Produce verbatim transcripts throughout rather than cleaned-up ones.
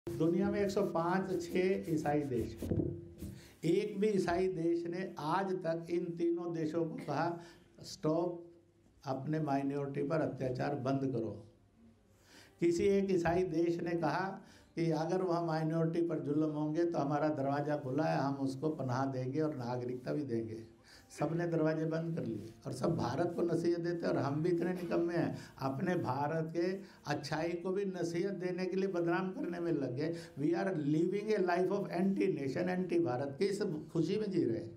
दुनिया में एक सौ पाँच छः ईसाई देश हैं। एक भी ईसाई देश ने आज तक इन तीनों देशों को कहा स्टॉप अपने माइनॉरिटी पर अत्याचार बंद करो। किसी एक ईसाई देश ने कहा कि अगर वह माइनॉरिटी पर जुल्म होंगे तो हमारा दरवाज़ा खुला है, हम उसको पनाह देंगे और नागरिकता भी देंगे। सब ने दरवाजे बंद कर लिए और सब भारत को नसीहत देते हैं। और हम भी इतने निकम्मे हैं, अपने भारत के अच्छाई को भी नसीहत देने के लिए बदनाम करने में लग गए। We are living a life of anti nation, anti Bharat की सब खुशी में जी रहे हैं।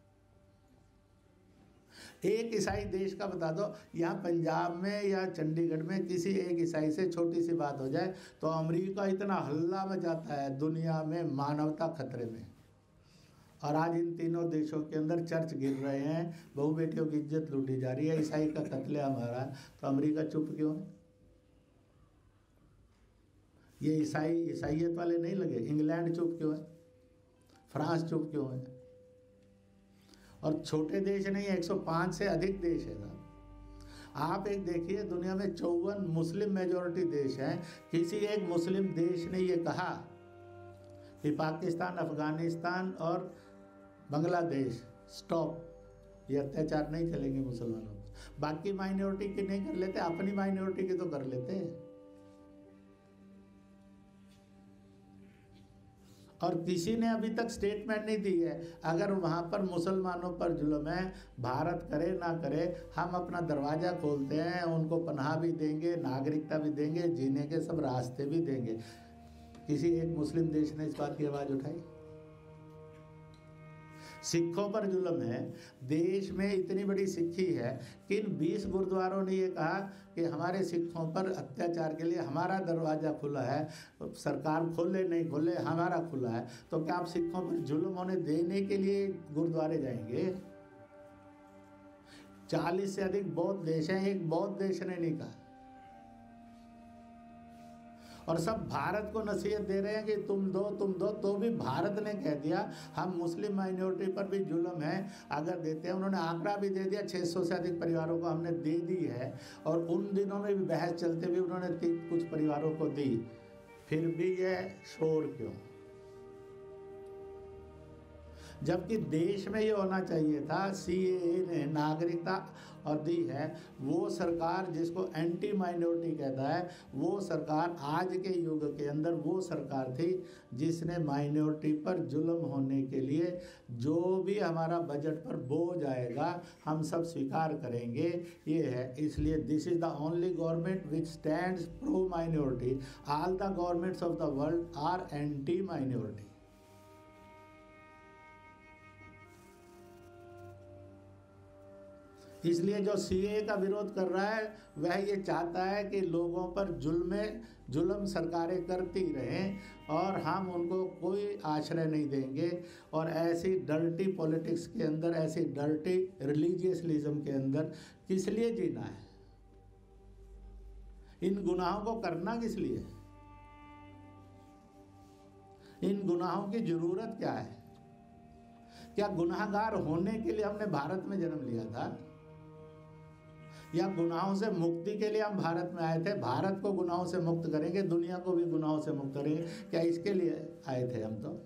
एक ईसाई देश का बता दो, यहाँ पंजाब में या चंडीगढ़ में किसी एक ईसाई से छोटी सी बात हो जाए तो अमेरिका इतना हल्ला मचाता है, दुनिया में मानवता खतरे में। और आज इन तीनों देशों के अंदर चर्च गिर रहे हैं, बहु बेटियों की इज्जत लूटी जा रही है, ईसाई का कत्लेआम हो रहा है, तो अमेरिका चुप क्यों है? ये ईसाई ईसाइयत वाले नहीं लगे। इंग्लैंड चुप क्यों है? फ्रांस चुप क्यों है? और छोटे देश नहीं, एक सौ पाँच से अधिक देश है साहब। आप एक देखिए, दुनिया में चौवन मुस्लिम मेजॉरिटी देश हैं। किसी एक मुस्लिम देश ने ये कहा कि पाकिस्तान, अफगानिस्तान और बांग्लादेश स्टॉप, ये अत्याचार नहीं चलेंगे मुसलमानों पर। बाकी माइनॉरिटी की नहीं कर लेते, अपनी माइनॉरिटी की तो कर लेते हैं। और किसी ने अभी तक स्टेटमेंट नहीं दी है। अगर वहाँ पर मुसलमानों पर जुल्म है, भारत करे ना करे, हम अपना दरवाज़ा खोलते हैं, उनको पनाह भी देंगे, नागरिकता भी देंगे, जीने के सब रास्ते भी देंगे। किसी एक मुस्लिम देश ने इस बात की आवाज़ उठाई? सिखों पर जुल्म है, देश में इतनी बड़ी सिक्खी है कि इन बीस गुरुद्वारों ने ये कहा कि हमारे सिखों पर अत्याचार के लिए हमारा दरवाज़ा खुला है, सरकार खोले नहीं खोले हमारा खुला है। तो क्या आप सिखों पर जुल्म होने देने के लिए गुरुद्वारे जाएंगे? चालीस से अधिक बौद्ध देश हैं, एक बौद्ध देश ने नहीं कहा। और सब भारत को नसीहत दे रहे हैं कि तुम दो तुम दो, तो भी भारत ने कह दिया हम मुस्लिम माइनॉरिटी पर भी जुल्म है अगर देते हैं। उन्होंने आंकड़ा भी दे दिया, छह सौ से अधिक परिवारों को हमने दे दी है। और उन दिनों में भी बहस चलते हुए उन्होंने कुछ परिवारों को दी। फिर भी यह शोर क्यों? जबकि देश में ये होना चाहिए था। सीएए ने नागरिकता और दी है, वो सरकार जिसको एंटी माइनॉरिटी कहता है, वो सरकार आज के युग के अंदर वो सरकार थी जिसने माइनॉरिटी पर जुल्म होने के लिए जो भी हमारा बजट पर बोझ आएगा हम सब स्वीकार करेंगे, ये है। इसलिए this is the only government which stands pro minority. All the governments of the world are anti minority. इसलिए जो सीएए का विरोध कर रहा है वह ये चाहता है कि लोगों पर जुल्म जुल्म सरकारें करती रहें और हम उनको कोई आश्रय नहीं देंगे। और ऐसी डर्टी पॉलिटिक्स के अंदर, ऐसी डर्टी रिलीजियसलिज्म के अंदर किस लिए जीना है? इन गुनाहों को करना किस लिए? इन गुनाहों की जरूरत क्या है? क्या गुनाहगार होने के लिए हमने भारत में जन्म लिया था, या गुनाहों से मुक्ति के लिए हम भारत में आए थे? भारत को गुनाहों से मुक्त करेंगे, दुनिया को भी गुनाहों से मुक्त करेंगे, क्या इसके लिए आए थे हम? तो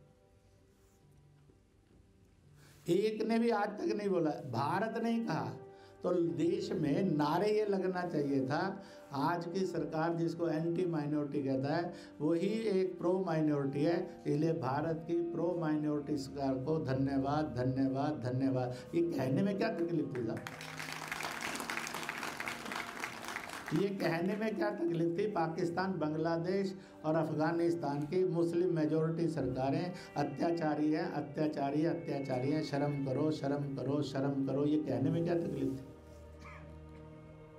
एक ने भी आज तक नहीं बोला, भारत ने ही कहा। तो देश में नारे ये लगना चाहिए था, आज की सरकार जिसको एंटी माइनॉरिटी कहता है वही एक प्रो माइनॉरिटी है। इसलिए भारत की प्रो माइनॉरिटी सरकार को धन्यवाद धन्यवाद धन्यवाद। ये कहने में क्या तकलीफ थी साहब? ये कहने में क्या तकलीफ थी? पाकिस्तान, बांग्लादेश और अफगानिस्तान की मुस्लिम मेजॉरिटी सरकारें अत्याचारी हैं, अत्याचारी अत्याचारी हैं, शर्म करो शर्म करो शर्म करो, ये कहने में क्या तकलीफ थी?